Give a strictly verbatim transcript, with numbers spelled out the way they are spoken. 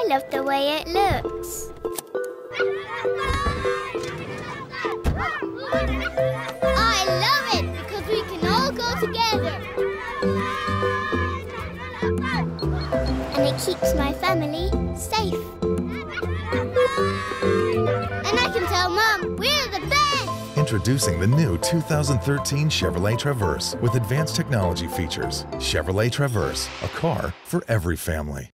I love the way it looks. I love it because we can all go together. And it keeps my family safe. And I can tell Mom we're the best! Introducing the new two thousand thirteen Chevrolet Traverse with advanced technology features. Chevrolet Traverse, a car for every family.